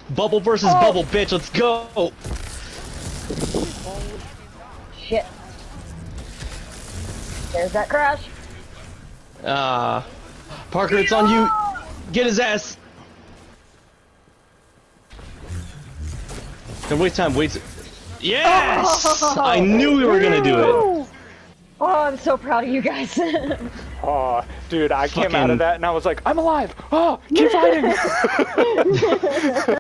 Bubble versus bubble, bitch. Let's go. Shit. There's that crash. Parker, it's on you. Get his ass. Don't waste time. Wait. Yes! I knew we were gonna do it. Oh, I'm so proud of you guys. Oh, dude, I came out of that and I was like, I'm alive! Oh, keep fighting!